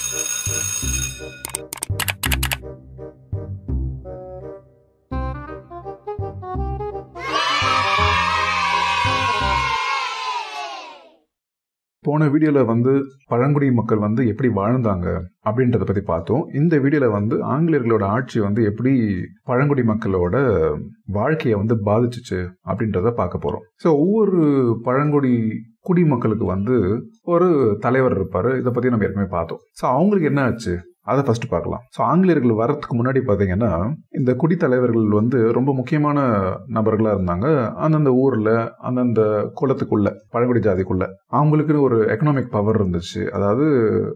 போன வீடியோவில் வந்து பழங்குடி மக்கள் வந்து எப்படி வாழ்ந்தாங்க அப்படின்றத பற்றி பார்த்தோம். இந்த வீடியோவில் வந்து ஆங்கிலேயர்களோட ஆட்சி வந்து எப்படி பழங்குடி மக்களோட வாழ்க்கையை வந்து பாதிச்சிச்சு அப்படின்றத பார்க்க போகிறோம். ஸோ ஒவ்வொரு பழங்குடி குடிமக்களுக்கு வந்து ஒரு தலைவர் இருப்பார். இதை பற்றி நம்ம ஏற்கனவே பார்த்தோம். ஸோ அவங்களுக்கு என்ன ஆச்சு அதை ஃபர்ஸ்ட் பார்க்கலாம். ஸோ ஆங்கிலேயர்கள் வரதுக்கு முன்னாடி பார்த்தீங்கன்னா இந்த குடித்தலைவர்கள் வந்து ரொம்ப முக்கியமான நபர்களாக இருந்தாங்க. அந்தந்த ஊரில் அந்தந்த குலத்துக்குள்ள பழங்குடி ஜாதிக்குள்ள அவங்களுக்குன்னு ஒரு எக்கனாமிக் பவர் இருந்துச்சு. அதாவது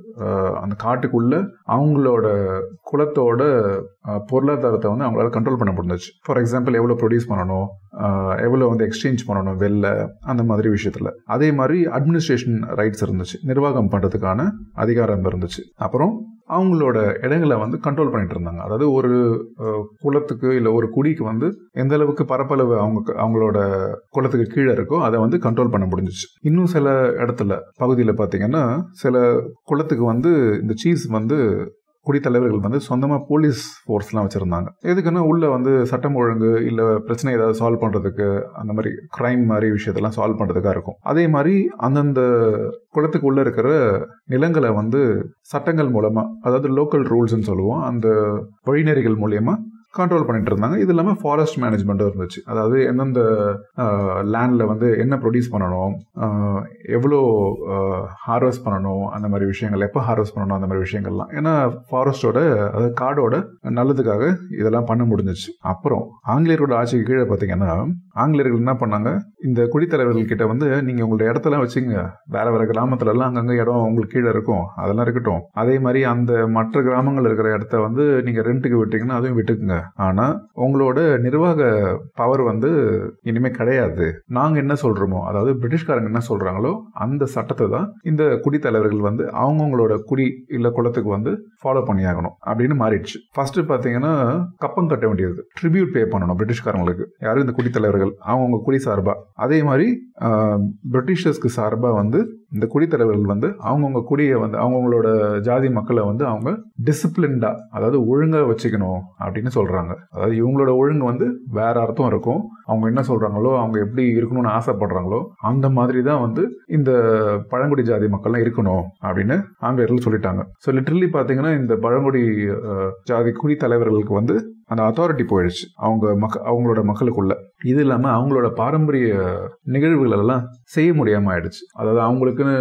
அந்த காட்டுக்குள்ள அவங்களோட குலத்தோட பொருளாதாரத்தை வந்து அவங்களால கண்ட்ரோல் பண்ண முடிஞ்சிச்சு. ஃபார் எக்ஸாம்பிள் எவ்வளோ ப்ரொடியூஸ் பண்ணணும், எவ்வளோ வந்து எக்ஸ்சேஞ்ச் பண்ணணும் வெளில, அந்த மாதிரி விஷயத்தில். அதே மாதிரி அட்மினிஸ்ட்ரேஷன் ரைட்ஸ் இருந்துச்சு, நிர்வாகம் பண்ணுறதுக்கான அதிகாரம் இருந்துச்சு. அப்புறம் அவங்களோட இடங்களை வந்து கண்ட்ரோல் பண்ணிட்டு இருந்தாங்க. அதாவது ஒரு குலத்துக்கு இல்லை ஒரு குடிக்கு வந்து எந்த அளவுக்கு பரப்பளவு அவங்களோட குலத்துக்கு கீழே இருக்கோ அதை வந்து கண்ட்ரோல் பண்ண முடிஞ்சிச்சு. இன்னும் சில இடத்துல பகுதியில் பார்த்தீங்கன்னா சில குலத்துக்கு வந்து இந்த சீஃப்ஸ் வந்து குடித்தலைவர்கள் வந்து சொந்தமாக போலீஸ் ஃபோர்ஸ்லாம் வச்சுருந்தாங்க. எதுக்குன்னா உள்ள வந்து சட்டம் ஒழுங்கு இல்லை பிரச்சனை ஏதாவது சால்வ் பண்ணுறதுக்கு, அந்த மாதிரி க்ரைம் மாதிரி விஷயத்தெல்லாம் சால்வ் பண்ணுறதுக்காக இருக்கும். அதே மாதிரி அந்தந்த குளத்துக்கு உள்ள இருக்கிற நிலங்களை வந்து சட்டங்கள் மூலமா, அதாவது லோக்கல் ரூல்ஸ்ன்னு சொல்லுவோம், அந்த வழிநெறிகள் மூலியமா கண்ட்ரோல் பண்ணிட்டு இருந்தாங்க. இது இல்லாமல் ஃபாரஸ்ட் மேனேஜ்மெண்ட்டும் இருந்துச்சு. அதாவது எந்தெந்த லேண்டில் வந்து என்ன ப்ரொடியூஸ் பண்ணணும், எவ்வளோ ஹார்வெஸ்ட் பண்ணணும், அந்த மாதிரி விஷயங்கள், எப்போ ஹார்வெஸ்ட் பண்ணணும், அந்த மாதிரி விஷயங்கள்லாம். ஏன்னா ஃபாரஸ்டோட, அதாவது காடோட நல்லதுக்காக இதெல்லாம் பண்ண முடிஞ்சிச்சு. அப்புறம் ஆங்கிலேயரோட ஆட்சிக்கு கீழே பார்த்தீங்கன்னா ஆங்கிலேயர்கள் என்ன பண்ணாங்க, இந்த குடித்தலைவர்கள் கிட்ட வந்து நீங்கள் உங்களோட இடத்தெல்லாம் வச்சுங்க, வேற வேற கிராமத்துலலாம் அங்கங்கே இடம் உங்களுக்கு கீழே இருக்கும், அதெல்லாம் இருக்கட்டும். அதே மாதிரி அந்த மற்ற கிராமங்கள் இருக்கிற இடத்த வந்து நீங்கள் ரெண்ட்டுக்கு விட்டீங்கன்னா அதையும் விட்டுக்குங்க. ஆனா உங்களோட நிர்வாக பவர் வந்து இனிமே கிடையாது. நாங்க என்ன சொல்றோமோ, அதாவது பிரிட்டிஷ்காரங்க என்ன சொல்றாங்களோ அந்த சட்டத்தை தான் இந்த குடித்தலைவர்கள் வந்து அவங்கவுங்களோட குடி இல்ல குலத்துக்கு வந்து ஃபாலோ பண்ணியாகணும் அப்படின்னு மாறிடுச்சு. ஃபர்ஸ்ட் பாத்தீங்கன்னா கப்பம் கட்ட வேண்டியது, ட்ரிபியூட் பே பண்ணணும் பிரிட்டிஷ்காரங்களுக்கு, யாரும் இந்த குடித்தலைவர்கள் அவங்கவுங்க குடி சார்பா. அதே மாதிரி பிரிட்டிஷர்ஸ்க்கு சார்பா வந்து இந்த குடித்தலைவர்கள் வந்து அவங்கவுங்க குடியை வந்து அவங்கவுங்களோட ஜாதி மக்களை வந்து அவங்க டிசிப்ளின்டா, அதாவது ஒழுங்கா வச்சுக்கணும் அப்படின்னு சொல்றாங்க. அதாவது இவங்களோட ஒழுங்கு வந்து வேற அர்த்தம் இருக்கும். அவங்க என்ன சொல்றாங்களோ, அவங்க எப்படி இருக்கணும்னு ஆசைப்படுறாங்களோ அந்த மாதிரி தான் வந்து இந்த பழங்குடி ஜாதி மக்கள்லாம் இருக்கணும் அப்படின்னு ஆங்கிலேயர்கள் சொல்லிட்டாங்க. ஸோ லிட்டரலி பார்த்தீங்கன்னா இந்த பழங்குடி ஜாதி குடி தலைவர்களுக்கு வந்து அந்த அத்தாரிட்டி போயிடுச்சு அவங்களோட மக்களுக்குள்ள. இது இல்லாமல் அவங்களோட பாரம்பரிய நிகழ்வுகள் எல்லாம் செய்ய முடியாம ஆயிடுச்சு. அதாவது அவங்களுக்குன்னு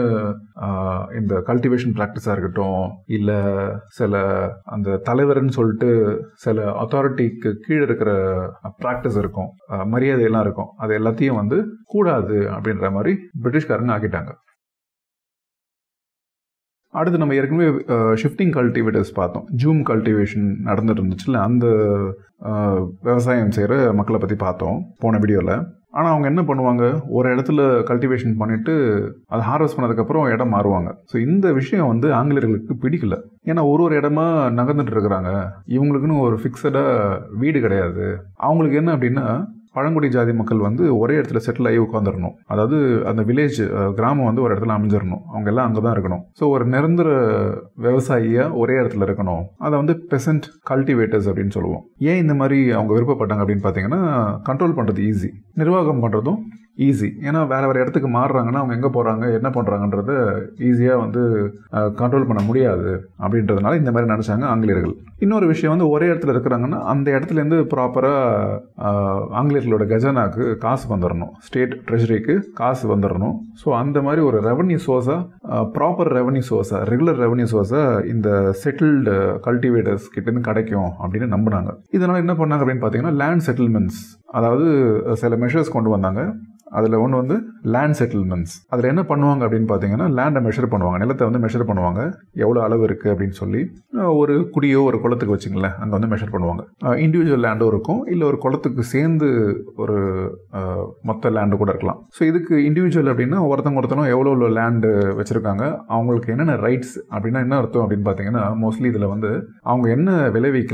இந்த கல்டிவேஷன் ப்ராக்டிஸாக இருக்கட்டும், இல்லை சில அந்த தலைவர்னு சொல்லிட்டு சில அத்தாரிட்டிக்கு கீழே இருக்கிற ப்ராக்டிஸ் இருக்கும், மரியாதையெல்லாம் இருக்கும், அது எல்லாத்தையும் வந்து கூடாது அப்படின்ற மாதிரி பிரிட்டிஷ்காரங்க ஆக்கிட்டாங்க. அடுத்து நம்ம ஏற்கனவே ஷிஃப்டிங் கல்டிவேட்டர்ஸ் பார்த்தோம். ஜூம் கல்டிவேஷன் நடந்துட்டு இருந்துச்சுல்ல, அந்த விவசாயம் செய்கிற மக்களை பற்றி பார்த்தோம் போன வீடியோவில். ஆனால் அவங்க என்ன பண்ணுவாங்க, ஒரு இடத்துல கல்டிவேஷன் பண்ணிட்டு அதை ஹார்வெஸ்ட் பண்ணதுக்கப்புறம் இடம் மாறுவாங்க. ஸோ இந்த விஷயம் வந்து ஆங்கிலேயர்களுக்கு பிடிக்கல. ஏன்னா ஒரு இடமா நகர்ந்துட்டு இருக்கிறாங்க, இவங்களுக்குன்னு ஒரு ஃபிக்ஸடாக வீடு கிடையாது. அவங்களுக்கு என்ன அப்படின்னா பழங்குடி ஜாதி மக்கள் வந்து ஒரே இடத்துல செட்டில் ஆகி உட்காந்துடணும். அதாவது அந்த வில்லேஜ் கிராமம் வந்து ஒரு இடத்துல அமைஞ்சிடணும், அவங்க எல்லாம் அங்கே தான் இருக்கணும். ஸோ ஒரு நிரந்தர விவசாயியாக ஒரே இடத்துல இருக்கணும். அதை வந்து பெசன்ட் கல்டிவேட்டர்ஸ் அப்படின்னு சொல்லுவோம். ஏன் இந்த மாதிரி அவங்க விருப்பப்பட்டாங்க அப்படின்னு பார்த்தீங்கன்னா, கண்ட்ரோல் பண்ணுறது ஈஸி, நிர்வாகம் பண்ணுறதும் ஈஸி. ஏன்னா வேற வேற இடத்துக்கு மாறுறாங்கன்னா அவங்க எங்கே போகிறாங்க என்ன பண்ணுறாங்கன்றத ஈஸியாக வந்து கண்ட்ரோல் பண்ண முடியாது அப்படின்றதுனால இந்த மாதிரி நினச்சாங்க ஆங்கிலேயர்கள். இன்னொரு விஷயம் வந்து ஒரே இடத்துல இருக்கிறாங்கன்னா அந்த இடத்துலேருந்து ப்ராப்பராக ஆங்கிலேயர்களோட கஜானாக்கு காசு வந்துடணும், ஸ்டேட் ட்ரெஷரிக்கு காசு வந்துடணும். ஸோ அந்த மாதிரி ஒரு ரெவன்யூ சோர்ஸாக, ப்ராப்பர் ரெவன்யூ சோர்ஸாக, ரெகுலர் ரெவன்யூ சோர்ஸாக இந்த செட்டில்டு கல்டிவேட்டர்ஸ் கிட்டேருந்து கிடைக்கும் அப்படின்னு நம்பினாங்க. இதனால் என்ன பண்ணாங்க அப்படின்னு பார்த்தீங்கன்னா லேண்ட் செட்டில்மெண்ட்ஸ், அதாவது சில மெஷர்ஸ் கொண்டு வந்தாங்க. அதில் ஒன்று வந்து லேண்ட் செட்டில்மெண்ட்ஸ். அதில் என்ன பண்ணுவாங்க அப்படின்னு பார்த்தீங்கன்னா லேண்டை மெஷர் பண்ணுவாங்க, நிலத்தை வந்து மெஷர் பண்ணுவாங்க, எவ்வளோ அளவு இருக்குது அப்படின்னு சொல்லி. ஒரு குடியோ ஒரு குளத்துக்கு வச்சுங்களேன், அங்கே வந்து மெஷர் பண்ணுவாங்க. இண்டிவிஜுவல் லேண்டும் இருக்கும், இல்லை ஒரு குளத்துக்கு சேர்ந்து ஒரு மொத்த லேண்டு கூட இருக்கலாம். ஸோ இதுக்கு இண்டிவிஜுவல் அப்படின்னா ஒருத்தரும் எவ்வளோ லேண்டு வச்சுருக்காங்க, அவங்களுக்கு என்னென்ன ரைட்ஸ் அப்படின்னா என்ன அர்த்தம் அப்படின்னு பார்த்தீங்கன்னா மோஸ்ட்லி இதில் வந்து அவங்க என்ன விளைவிக்கலாம்,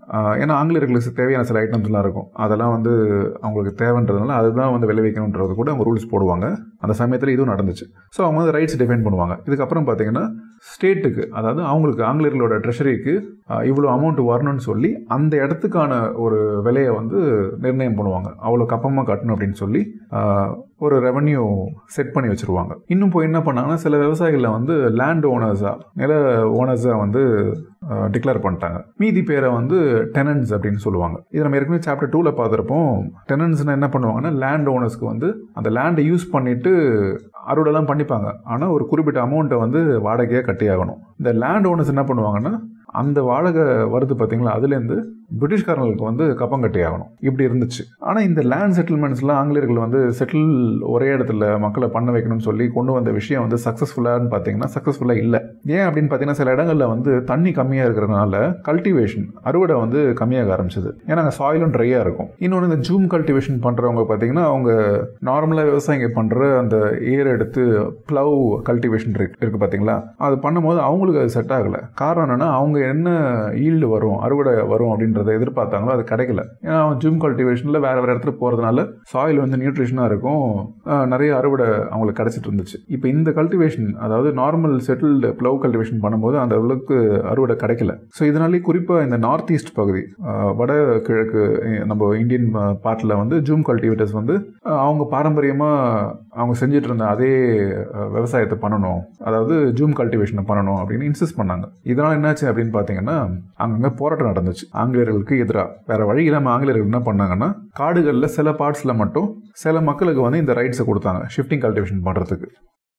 ஏன்னா ஆங்கிலேயர்களுக்கு தேவையான சில ஐட்டம்ஸ்லாம் இருக்கும், அதெல்லாம் வந்து அவங்களுக்கு தேவைன்றதுனால அதுதான் வந்து விளைவிக்கணுன்றது கூட அவங்க ரூல்ஸ் போடுவாங்க. அந்த சமயத்தில் இதுவும் நடந்துச்சு. ஸோ அவங்க வந்து ரைட்ஸ் டிஃபைன் பண்ணுவாங்க. இதுக்கப்புறம் பார்த்தீங்கன்னா ஸ்டேட்டுக்கு, அதாவது அவங்களுக்கு ஆங்கிலேயர்களோட ட்ரெஷரிக்கு இவ்வளோ அமௌண்ட் வரணும்னு சொல்லி அந்த இடத்துக்கான ஒரு விலையை வந்து நிர்ணயம் பண்ணுவாங்க. அவ்வளோ கப்பமாக கட்டணும் அப்படின்னு சொல்லி ஒரு ரெவன்யூ செட் பண்ணி வச்சுருவாங்க. இன்னும் போய் என்ன பண்ணாங்கன்னா சில விவசாயிகளை வந்து லேண்ட் ஓனர்ஸாக, நில ஓனர்ஸாக வந்து டிக்ளேர் பண்ணிட்டாங்க. மீதி பேரை வந்து டெனன்ட்ஸ் அப்படின்னு சொல்லுவாங்க. இது நம்ம ஏற்கனவே சாப்டர் 2ல பார்த்துருப்போம். டெனன்ட்ஸ்னா என்ன பண்ணுவாங்கன்னா லேண்ட் ஓனர்ஸ்க்கு வந்து அந்த லேண்டை யூஸ் பண்ணிட்டு அறுவடைலாம் பண்ணிப்பாங்க. ஆனால் ஒரு குறிப்பிட்ட அமௌண்ட்டை வந்து வாடகையாக கட்டியாகணும். இந்த லேண்ட் ஓனர்ஸ் என்ன பண்ணுவாங்கன்னா அந்த வாடகை வருது பார்த்தீங்களா, அதுலேருந்து பிரிட்டிஷ்காரங்களுக்கு வந்து கப்பம் கட்டி ஆகணும். இப்படி இருந்துச்சு. ஆனால் இந்த லேண்ட் செட்டில்மெண்ட்ஸ்லாம் ஆங்கிலேயர்கள் வந்து செட்டில் ஒரே இடத்துல மக்களை பண்ண வைக்கணும்னு சொல்லி கொண்டு வந்த விஷயம் வந்து சக்ஸஸ்ஃபுல்லான்னு பார்த்தீங்கன்னா சக்ஸஸ்ஃபுல்லாக இல்லை. ஏன் அப்படின்னு பார்த்தீங்கன்னா சில இடங்களில் வந்து தண்ணி கம்மியாக இருக்கிறதுனால கல்டிவேஷன், அறுவடை வந்து கம்மியாக ஆரம்பிச்சது. ஏன்னா அங்கே சாயிலும் ட்ரையாக இருக்கும். இன்னொன்று இந்த ஜூம் கல்டிவேஷன் பண்ணுறவங்க பார்த்தீங்கன்னா அவங்க நார்மலாக விவசாயிங்க பண்ணுற அந்த ஏர் எடுத்து ப்ளவ் கல்டிவேஷன் இருக்குது பார்த்தீங்களா, அது பண்ணும்போது அவங்களுக்கு அது செட் ஆகலை. காரணம் என்னென்னா அவங்க என்ன ஈல்டு வரும், அறுவடை வரும் அப்படின்றத எதிர்பார்த்தாங்களோ அது கிடைக்கல. ஏன்னா ஜூம் கல்டிவேஷனில் வேற வேற இடத்துல போகிறதுனால சாயில் வந்து நியூட்ரிஷனாக இருக்கும், நிறைய அறுவடை அவங்களுக்கு கிடைச்சிட்டு இருந்துச்சு. இப்போ இந்த கல்டிவேஷன், அதாவது நார்மல் செட்டில்டு ப்ளவ் கல்டிவேஷன் பண்ணும்போது அந்த அளவுக்கு அறுவடை கிடைக்கல. ஸோ இதனாலே குறிப்பாக இந்த நார்த் ஈஸ்ட் பகுதி, வட கிழக்கு நம்ம இந்தியன் பார்ட்டில் வந்து ஜூம் கல்டிவேட்டர்ஸ் வந்து அவங்க பாரம்பரியமாக அவங்க செஞ்சுட்டு இருந்த அதே விவசாயத்தை பண்ணணும், அதாவது ஜூம் கல்டிவேஷனை பண்ணணும் அப்படின்னு இன்சிஸ்ட் பண்ணாங்க. இதனால் என்னாச்சு அப்படின்னு பார்த்தீங்கன்னா அங்கங்கே போராட்டம் நடந்துச்சு ஆங்கிலேயர்களுக்கு எதிராக. வேற வழி இல்லாமல் ஆங்கிலேயர்கள் என்ன பண்ணாங்கன்னா காடுகளில் சில பார்ட்ஸில் மட்டும் சில மக்களுக்கு வந்து இந்த ரைட்ஸை கொடுத்தாங்க ஷிஃப்டிங் கல்டிவேஷன் பண்ணுறதுக்கு.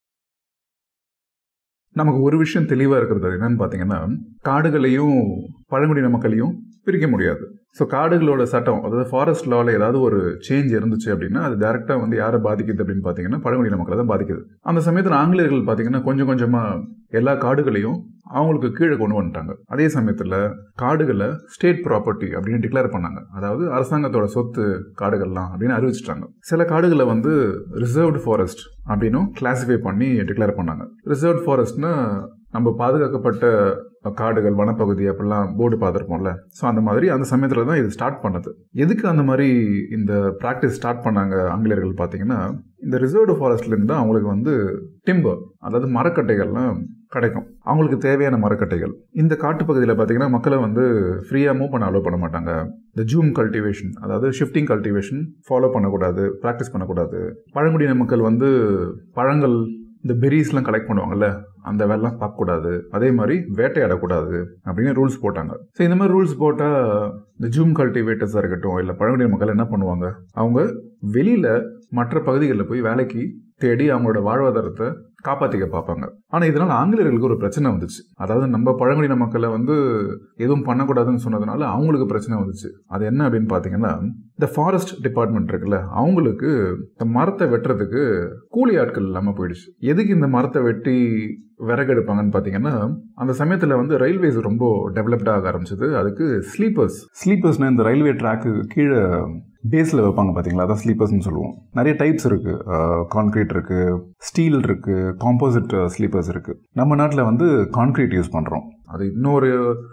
நமக்கு ஒரு விஷயம் தெளிவாக இருக்கிறது என்னன்னு பார்த்தீங்கன்னா காடுகளையும் பழங்குடியின மக்களையும் பிரிக்க முடியாது. ஸோ காடுகளோட சட்டம், அதாவது ஃபாரஸ்ட் லாவில் ஏதாவது ஒரு சேஞ்ச் இருந்துச்சு அப்படின்னா அது டேரெக்டாக வந்து யாரை பாதிக்குது அப்படின்னு பார்த்தீங்கன்னா பழங்குடியின மக்களை தான் பாதிக்குது. அந்த சமயத்தில் ஆங்கிலேயர்கள் பார்த்தீங்கன்னா கொஞ்சம் கொஞ்சமாக எல்லா காடுகளையும் அவங்களுக்கு கீழே கொண்டு வந்துட்டாங்க. அதே சமயத்தில் காடுகளை ஸ்டேட் ப்ராப்பர்ட்டி அப்படின்னு டிக்ளேர் பண்ணாங்க. அதாவது அரசாங்கத்தோட சொத்து காடுகள்லாம் அப்படின்னு அறிவிச்சிட்டாங்க. சில காடுகளை வந்து ரிசர்வ்டு ஃபாரஸ்ட் அப்படின்னும் கிளாசிஃபை பண்ணி டிக்ளேர் பண்ணாங்க. ரிசர்வ்டு ஃபாரஸ்ட்னா நம்ம பாதுகாக்கப்பட்ட காடுகள், வனப்பகுதி அப்படிலாம் போர்டு பார்த்துருப்போம்ல. ஸோ அந்த மாதிரி அந்த சமயத்தில் தான் இது ஸ்டார்ட் பண்ணது. எதுக்கு அந்த மாதிரி இந்த ப்ராக்டிஸ் ஸ்டார்ட் பண்ணாங்க ஆங்கிலேயர்கள் பார்த்தீங்கன்னா இந்த ரிசர்வ்டு ஃபாரஸ்ட்லேருந்து தான் அவங்களுக்கு வந்து டிம்பர், அதாவது மரக்கட்டைகள்லாம் கிடைக்கும், அவங்களுக்கு தேவையான மரக்கட்டைகள். இந்த காட்டுப்பகுதியில் பார்த்தீங்கன்னா மக்களை வந்து ஃப்ரீயாக மூவ் பண்ண அலோவ் பண்ண மாட்டாங்க. இந்த ஜூம் கல்டிவேஷன், அதாவது ஷிஃப்டிங் கல்டிவேஷன் ஃபாலோ பண்ணக்கூடாது, ப்ராக்டிஸ் பண்ணக்கூடாது. பழங்குடியின மக்கள் வந்து பழங்கள், இந்த பெரிஸ்லாம் கலெக்ட் பண்ணுவாங்கல்ல, அந்த வேலைலாம் பார்க்கக்கூடாது. அதே மாதிரி வேட்டையாடக்கூடாது அப்படின்னு ரூல்ஸ் போட்டாங்க. ஸோ இந்த மாதிரி ரூல்ஸ் போட்டால் இந்த ஜூம் கல்டிவேட்டர்ஸாக இருக்கட்டும் இல்லை பழங்குடியின மக்கள் என்ன பண்ணுவாங்க, அவங்க வெளியில் மற்ற பகுதிகளில் போய் வேலைக்கு தேடி அவங்களோட வாழ்வாதாரத்தை காப்பாற்றிக்க பார்ப்பாங்க. ஆனால் இதனால் ஆங்கிலேயர்களுக்கு ஒரு பிரச்சனை வந்துச்சு. அதாவது நம்ம பழங்குடியின மக்களை வந்து எதுவும் பண்ணக்கூடாதுன்னு சொன்னதுனால அவங்களுக்கு பிரச்சனை வந்துச்சு. அது என்ன அப்படின்னு பார்த்தீங்கன்னா இந்த ஃபாரஸ்ட் டிபார்ட்மெண்ட் இருக்குல்ல, அவங்களுக்கு இந்த மரத்தை வெட்டுறதுக்கு கூலி ஆட்கள் இல்லாமல் போயிடுச்சு. எதுக்கு இந்த மரத்தை வெட்டி விறகு எடுப்பாங்கன்னு பார்த்தீங்கன்னா அந்த சமயத்தில் வந்து ரயில்வேஸ் ரொம்ப டெவலப்ட் ஆக ஆரம்பிச்சது. அதுக்கு ஸ்லீப்பர்ஸ்னா இந்த ரயில்வே ட்ராக்கு கீழே பேஸில் வைப்பாங்க பார்த்தீங்களா, அதான் ஸ்லீப்பர்ஸ்னு சொல்லுவோம். நிறைய டைப்ஸ் இருக்குது, கான்க்ரீட் இருக்குது, ஸ்டீல் இருக்குது, காம்போசிட் ஸ்லீப்பர்ஸ் இருக்குது. நம்ம நாட்டில் வந்து கான்க்ரீட் யூஸ் பண்ணுறோம். அது இன்னொரு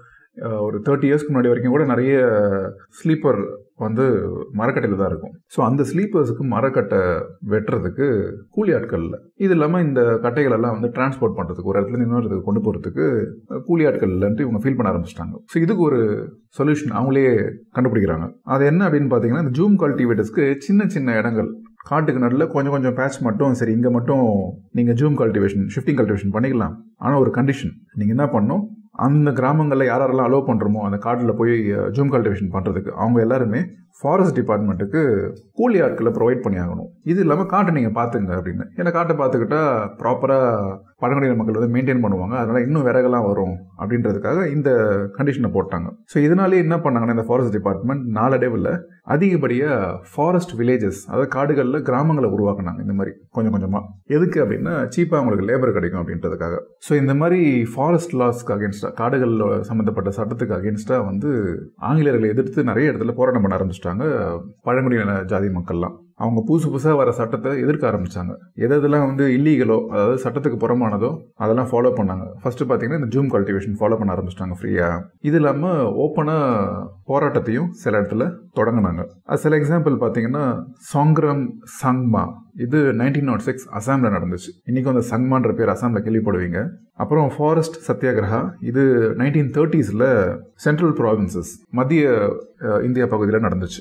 30 இயர்ஸ்க்கு முன்னாடி வரைக்கும் கூட நிறைய ஸ்லீப்பர் வந்து மரக்கட்டையில் தான் இருக்கும். ஸோ அந்த ஸ்லீப்பர்ஸுக்கு மரக்கட்டை வெட்டுறதுக்கு கூலி ஆட்கள் இல்லை. இது இல்லாமல் இந்த கட்டைகள் எல்லாம் வந்து டிரான்ஸ்போர்ட் பண்ணுறதுக்கு, ஒரு இடத்துல இன்னொரு இடத்துக்கு கொண்டு போகிறதுக்கு கூலி ஆட்கள் இல்லைன்ட்டு இவங்க ஃபீல் பண்ண ஆரம்பிச்சிட்டாங்க. ஸோ இதுக்கு ஒரு சொல்யூஷன் அவங்களே கண்டுபிடிக்கிறாங்க. அது என்ன அப்படின்னு பார்த்தீங்கன்னா இந்த ஜூம் கல்டிவேட்டர்ஸ்க்கு சின்ன சின்ன இடங்கள், காட்டுக்கு நடுவில் கொஞ்சம் கொஞ்சம் பேட்ச் மட்டும், சரி இங்கே மட்டும் நீங்கள் ஜூம் கல்டிவேஷன், ஷிஃப்டிங் கல்டிவேஷன் பண்ணிக்கலாம். ஆனால் ஒரு கண்டிஷன், நீங்கள் என்ன பண்ணணும், அந்த கிராமங்களில் யாரெல்லாம் அலோவ் பண்ணுறோமோ அந்த காட்டில் போய் ஜூம் கல்டிவேஷன் பண்ணுறதுக்கு அவங்க எல்லாருமே ஃபாரஸ்ட் டிபார்ட்மெண்ட்டுக்கு கூலி ஆட்களை ப்ரொவைட் பண்ணி ஆகணும். இது இல்லாமல் காட்டை நீங்கள் பார்த்துங்க அப்படின்னு. ஏன்னா காட்டை பார்த்துக்கிட்டா ப்ராப்பராக பழங்குடியின மக்கள் வந்து மெயின்டைன் பண்ணுவாங்க, அதனால் இன்னும் விறகெல்லாம் வரும் அப்படின்றதுக்காக இந்த கண்டிஷனை போட்டாங்க. ஸோ இதனாலே என்ன பண்ணாங்கன்னா இந்த ஃபாரஸ்ட் டிபார்ட்மெண்ட் நாளடைவில் அதிகப்படியாக ஃபாரஸ்ட் வில்லேஜஸ், அதாவது காடுகளில் கிராமங்களை உருவாக்குனாங்க. இந்த மாதிரி கொஞ்சம் கொஞ்சமாக. எதுக்கு அப்படின்னா சீப்பாக அவங்களுக்கு லேபர் கிடைக்கும் அப்படின்றதுக்காக. ஸோ இந்த மாதிரி ஃபாரஸ்ட் லாஸ்க்கு அகேன்ஸ்டாக, காடுகள் சம்மந்தப்பட்ட சட்டத்துக்கு அகேன்ஸ்டாக வந்து ஆங்கிலேயர்களை எதிர்த்து நிறைய இடத்துல போராட்டம் பண்ண ஆரம்பிச்சிட்டாங்க பழங்குடியின ஜாதி மக்கள்லாம். அவங்க புதுசாக வர சட்டத்தை எதிர்க்க ஆரம்பிச்சாங்க. எதெல்லாம் வந்து இல்லீகலோ, அதாவது சட்டத்துக்கு புறமானதோ அதெல்லாம் ஃபாலோ பண்ணாங்க. ஃபர்ஸ்ட் பார்த்தீங்கன்னா இந்த ஜூம் கல்டிவேஷன் ஃபாலோ பண்ண ஆரம்பிச்சிட்டாங்க ஃப்ரீயா. இது இல்லாமல் ஓப்பனாக போராட்டத்தையும் சில இடத்துல தொடங்கினாங்க. அது சில எக்ஸாம்பிள் பார்த்தீங்கன்னா சாங்க்ரம் சங்மா, இது 1906 அசாமில் நடந்துச்சு. இன்னைக்கும் அந்த சங்மான்ற பேர் அசாமில் கேள்விப்படுவீங்க. அப்புறம் ஃபாரஸ்ட் சத்தியாகிரகா, இது 1930s சென்ட்ரல் ப்ராவின்சஸ் மத்திய இந்தியா பகுதியில் நடந்துச்சு.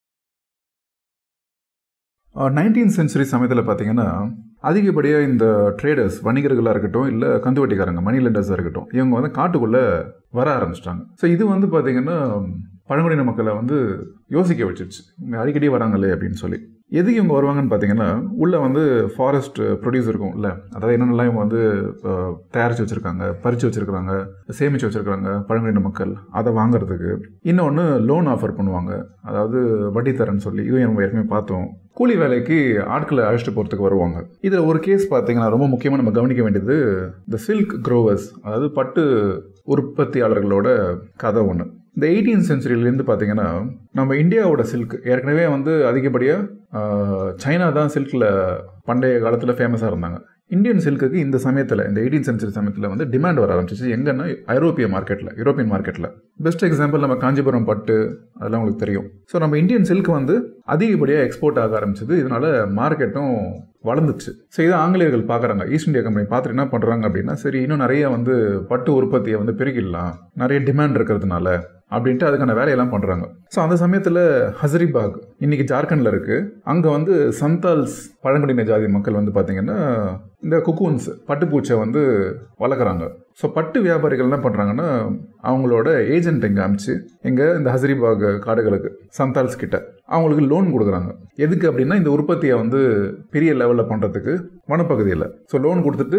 19th சென்ச்சுரி சமயத்தில் பார்த்தீங்கன்னா அதிகப்படியாக இந்த ட்ரேடர்ஸ், வணிகர்களாக இருக்கட்டும், இல்லை கந்துவட்டிக்காரங்க, மணி லெண்டர்ஸாக இருக்கட்டும், இவங்க வந்து காட்டுக்குள்ளே வர ஆரம்பிச்சிட்டாங்க. ஸோ இது வந்து பார்த்தீங்கன்னா பழங்குடியின மக்களை வந்து யோசிக்க வச்சிருச்சு, இவங்க அடிக்கடி வராங்களே அப்படின்னு சொல்லி. எதுக்கு இவங்க வருவாங்கன்னு பார்த்தீங்கன்னா, உள்ள வந்து ஃபாரஸ்ட் ப்ரொடியூஸ் இருக்கும் இல்லை, அதாவது என்னென்னலாம் இவங்க வந்து தயாரித்து வச்சுருக்காங்க, பறித்து வச்சுருக்காங்க, சேமித்து வச்சுருக்காங்க பழங்குடியின மக்கள், அதை வாங்குறதுக்கு. இன்னொன்று லோன் ஆஃபர் பண்ணுவாங்க, அதாவது வட்டி தரேன்னு சொல்லி. இதுவும் நம்ம ஏற்கனவே பார்த்தோம். கூலி வேலைக்கு ஆட்களை அழைச்சிட்டு போகிறதுக்கு வருவாங்க. இதில் ஒரு கேஸ் பார்த்தீங்கன்னா ரொம்ப முக்கியமாக நம்ம கவனிக்க வேண்டியது இந்த சில்க் க்ரோவர்ஸ், அதாவது பட்டு உற்பத்தியாளர்களோட கதை ஒன்று. இந்த 18th சென்ச்சுரியிலேருந்து பார்த்தீங்கன்னா நம்ம இந்தியாவோட சில்க் ஏற்கனவே வந்து அதிகப்படியாக சைனா தான் சில்கில் பண்டைய காலத்தில் ஃபேமஸாக இருந்தாங்க. இந்தியன் சில்க்குக்கு இந்த சமயத்தில், இந்த 18th சென்ச்சுரி சமயத்தில் வந்து டிமாண்ட் வர ஆரம்பிச்சிச்சு. எங்கன்னா யூரோப்பியன் மார்க்கெட்டில். பெஸ்ட் எக்ஸாம்பிள் நம்ம காஞ்சிபுரம் பட்டு, அதெல்லாம் உங்களுக்கு தெரியும். ஸோ நம்ம இந்தியன் சில்க் வந்து அதிகப்படியாக எக்ஸ்போர்ட் ஆக ஆரம்பிச்சது. இதனால மார்க்கெட்டும் வளர்ந்துச்சு. ஸோ இதை ஆங்கிலேயர்கள் பார்க்குறாங்க. ஈஸ்ட் இந்தியா கம்பெனி பார்த்துட்டு என்ன பண்ணுறாங்க அப்படின்னா, சரி இன்னும் நிறைய வந்து பட்டு உற்பத்தியை வந்து பெருகிடலாம், நிறைய டிமாண்ட் இருக்கிறதுனால அப்படின்ட்டு அதுக்கான வேலையெல்லாம் பண்ணுறாங்க. ஸோ அந்த சமயத்தில் ஹசரிபாக் இன்னைக்கு ஜார்க்கண்டில் இருக்குது. அங்கே வந்து சந்தால்ஸ் பழங்குடியின ஜாதி மக்கள் வந்து பார்த்தீங்கன்னா இந்த குக்கூன்ஸ், பட்டுப்பூச்சை வந்து வளர்க்குறாங்க. ஸோ பட்டு வியாபாரிகள் என்ன பண்ணுறாங்கன்னா, அவங்களோட ஏஜென்ட் இங்கே அனுப்பிச்சு இங்கே இந்த ஹசரிபாக் காடுகளுக்கு சந்தால்ஸ் கிட்ட அவங்களுக்கு லோன் கொடுக்குறாங்க. எதுக்கு அப்படின்னா, இந்த உற்பத்தியை வந்து பெரிய லெவலில் பண்ணுறதுக்கு வனப்பகுதியில். ஸோ லோன் கொடுத்துட்டு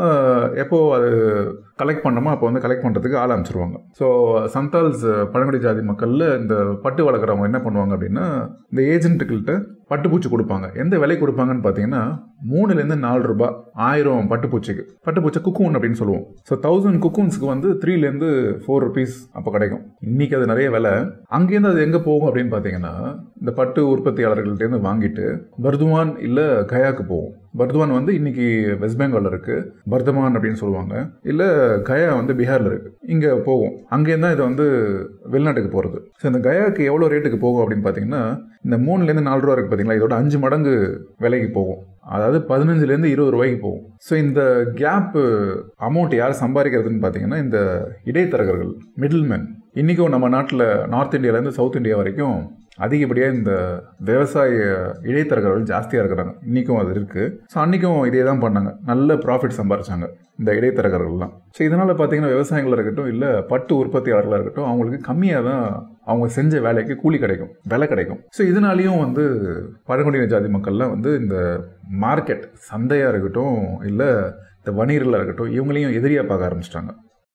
எப்போ அது கலெக்ட் பண்ணணுமோ அப்போ வந்து கலெக்ட் பண்ணுறதுக்கு ஆள் அமைச்சிருவாங்க. ஸோ சந்தால்ஸ் பழங்குடி ஜாதி மக்களில் இந்த பட்டு வளர்க்குறவங்க என்ன பண்ணுவாங்க அப்படின்னா, இந்த ஏஜென்ட்டுகள்கிட்ட பட்டுப்பூச்சி கொடுப்பாங்க. எந்த விலை கொடுப்பாங்கன்னு பார்த்தீங்கன்னா, 3லேருந்து 4 ரூபாய் 1000 பட்டுப்பூச்சிக்கு. பட்டுப்பூச்சை குக்கூன் அப்படின்னு சொல்லுவோம். ஸோ 1000 குக்கூன்ஸுக்கு வந்து 3லேருந்து 4 rupees அப்போ கிடைக்கும். இன்னைக்கு அது நிறைய விலை. அங்கேருந்து அது எங்கே போகும் அப்படின்னு பார்த்தீங்கன்னா, இந்த பட்டு உற்பத்தியாளர்கள்ட்டேருந்து வாங்கிட்டு பர்துவான் இல்லை கயாக்கு போகும். பர்துவான் வந்து இன்னைக்கு வெஸ்ட் பெங்காலில் இருக்கு, பர்தமான் அப்படின்னு சொல்லுவாங்க. இல்லை கயா வந்து பீகாரில் இருக்கு. இங்கே போகும். அங்கேருந்து தான் இதை வந்து வெளிநாட்டுக்கு போகிறது. ஸோ இந்த கயாக்கு எவ்வளோ ரேட்டுக்கு போகும் அப்படின்னு பார்த்தீங்கன்னா, இந்த 3லேருந்து 4 ரூபா இருக்கு பார்த்தீங்களா, இதோட 5 மடங்கு விலைக்கு போகும். அதாவது 15லேருந்து 20 ரூபாய்க்கு போகும். ஸோ இந்த கேப் அமௌண்ட் யார் சம்பாதிக்கிறதுன்னு பார்த்தீங்கன்னா, இந்த இடைத்தரகர்கள், மிடில்மேன். இன்றைக்கும் நம்ம நாட்டில் நார்த் இந்தியாவிலேருந்து சவுத் இந்தியா வரைக்கும் அதிகப்படியாக இந்த விவசாய இடைத்தரகர்கள் ஜாஸ்தியாக இருக்கிறாங்க. இன்றைக்கும் அது இருக்குது. ஸோ அன்றைக்கும் இதே தான் பண்ணாங்க, நல்ல ப்ராஃபிட் சம்பாரிச்சாங்க இந்த இடைத்தரகர்கள்லாம். ஸோ இதனால் பார்த்தீங்கன்னா விவசாயிகளாக இருக்கட்டும், இல்லை பட்டு உற்பத்தியாளர்களாக இருக்கட்டும், அவங்களுக்கு கம்மியாக தான் அவங்க செஞ்ச வேலைக்கு கூலி கிடைக்கும், விலை கிடைக்கும். ஸோ இதனாலையும் வந்து பழங்குடியின ஜாதி மக்கள்லாம் வந்து இந்த மார்க்கெட், சந்தையாக இருக்கட்டும், இல்லை இந்த வணிகர்களாக இருக்கட்டும், இவங்களையும் எதிரியாக பார்க்க ஆரம்பிச்சிட்டாங்க.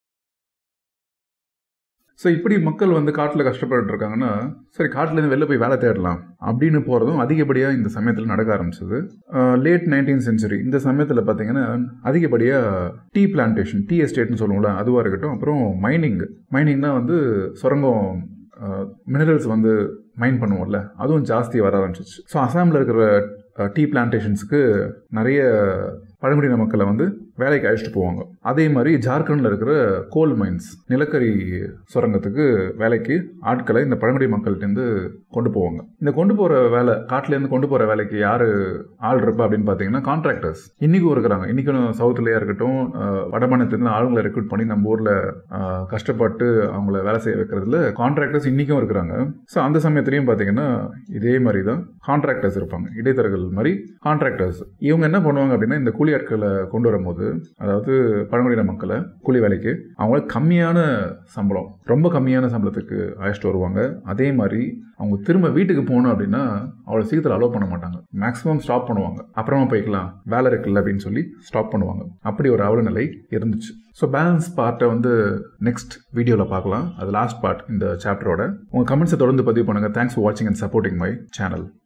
ஸோ இப்படி மக்கள் வந்து காட்டில் கஷ்டப்பட்டு இருக்காங்கன்னா, சரி காட்டிலேருந்து வெளில போய் வேலை தேடலாம் அப்படின்னு போகிறதும் அதிகப்படியாக இந்த சமயத்தில் நடக்க ஆரம்பிச்சது. லேட் 19th சென்ச்சுரி இந்த சமயத்தில் பார்த்தீங்கன்னா அதிகப்படியாக டீ பிளான்டேஷன், டீ எஸ்டேட்னு சொல்லுவோம்ல, அதுவாக இருக்கட்டும், அப்புறம் மைனிங்னா வந்து சுரங்கம், மினரல்ஸ் வந்து மைன் பண்ணுவோம்ல, அதுவும் ஜாஸ்தி வர ஆரம்பிச்சிச்சு. ஸோ அசாமில் இருக்கிற டீ பிளான்டேஷன்ஸுக்கு நிறைய பழங்குடியின மக்களை வந்து வேலைக்கு அழைச்சிட்டு போவாங்க. அதே மாதிரி ஜார்க்கண்டில் இருக்கிற கோல் மைன்ஸ், நிலக்கரி சுரங்கத்துக்கு வேலைக்கு ஆட்களை இந்த பழங்குடி மக்கள்கிட்டேருந்து கொண்டு போவாங்க. இந்த கொண்டு போகிற வேலை, காட்டிலேருந்து கொண்டு போகிற வேலைக்கு யார் ஆள் இருப்பா அப்படின்னு பார்த்தீங்கன்னா, கான்ட்ராக்டர்ஸ் இன்றைக்கும் இருக்கிறாங்க. இன்றைக்கும் சவுத்துலேயே இருக்கட்டும், வடமாநிலத்துலேருந்து ஆளுங்களை ரெக்ரூட் பண்ணி நம்ம ஊரில் கஷ்டப்பட்டு அவங்கள வேலை செய்ய வைக்கிறதுல கான்ட்ராக்டர்ஸ் இன்றைக்கும் இருக்கிறாங்க. ஸோ அந்த சமயத்துலையும் பார்த்தீங்கன்னா இதே மாதிரி தான் கான்ட்ராக்டர்ஸ் இருப்பாங்க, இடைத்தரகர்கள் மாதிரி கான்ட்ராக்டர்ஸ். இவங்க என்ன பண்ணுவாங்க அப்படின்னா, இந்த கூலி ஆட்களை கொண்டு வரும்போது, அதாவது பழங்குடியின மக்களை கூலி வேலைக்கு அவங்களுக்கு கம்மியான சம்பளம், ரொம்ப கம்மியான சம்பளத்துக்கு அழைச்சிட்டு வருவாங்க. அதே மாதிரி அவங்க திரும்ப வீட்டுக்கு போகணும் அப்படின்னா அவ்வளோ சீக்கிரத்தில் அலோவ் பண்ண மாட்டாங்க. மேக்ஸிமம் ஸ்டாப் பண்ணுவாங்க, அப்புறமா போய்க்கலாம் வேலை இருக்குல்ல அப்படின்னு சொல்லி ஸ்டாப் பண்ணுவாங்க. அப்படி ஒரு அவல நிலை இருந்துச்சு. ஸோ பேலன்ஸ் பார்ட்டை வந்து நெக்ஸ்ட் வீடியோவில் பார்க்கலாம். அது லாஸ்ட் பார்ட் இந்த சாப்டரோட. உங்கள் கமெண்ட்ஸை தொடர்ந்து பதிவு பண்ணுங்கள். தேங்க்ஸ் ஃபார் வாட்சிங் அண்ட் சப்போர்ட்டிங் மை சேனல்.